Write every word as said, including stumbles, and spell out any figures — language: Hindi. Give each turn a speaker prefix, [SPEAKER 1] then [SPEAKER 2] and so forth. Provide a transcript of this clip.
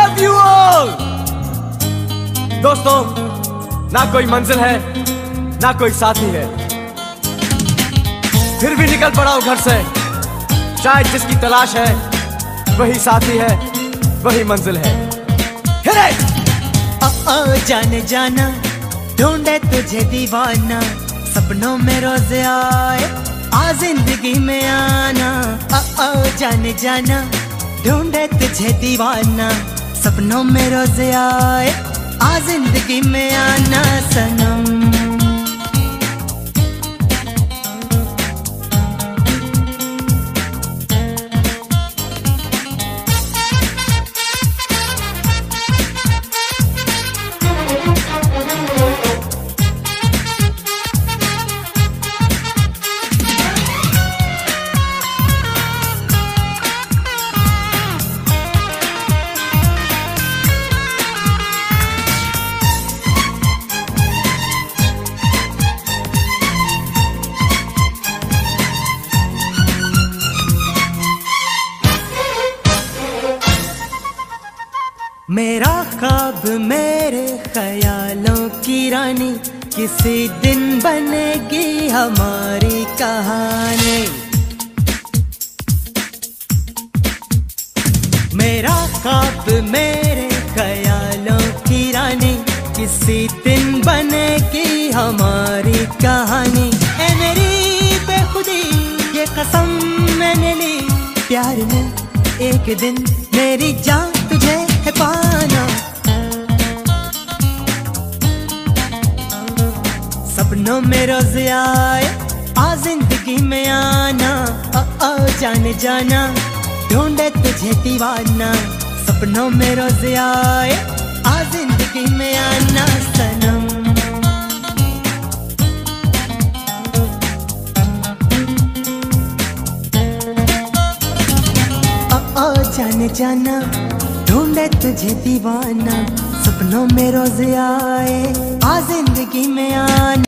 [SPEAKER 1] Love you all. दोस्तों, ना कोई मंजिल है ना कोई साथी है, फिर भी निकल पड़ा हूं घर से। शायद जिसकी तलाश है वही साथी है, वही मंजिल है।
[SPEAKER 2] ओ ओ जाने जाना, ढूंढे तुझे दीवाना, सपनों में रोज आए आ जिंदगी में आना। ओ ओ जाने जाना, ढूंढे तुझे दीवाना, सपनों में रोज आए आ जिंदगी में आना सनम। मेरा ख्वाब मेरे ख्यालों की रानी, किसी दिन बनेगी हमारी कहानी। मेरा ख्वाब मेरे ख्यालों की रानी, किसी दिन बनेगी हमारी कहानी। ए मेरी बेखुदी ये कसम मैंने ली, प्यार में एक दिन मेरी जान तुझे है पाना। सपनों में रोज आए आ जिंदगी में आना। ओ ओ जाने जाना, ढूंढे तुझे दीवाना, सपनों में रोज आए आ जिंदगी में आना सनम। ओ ओ जाने जाना, ढूंढे तुझे दीवाना, सपनों में रोज आए आ जिंदगी में आना।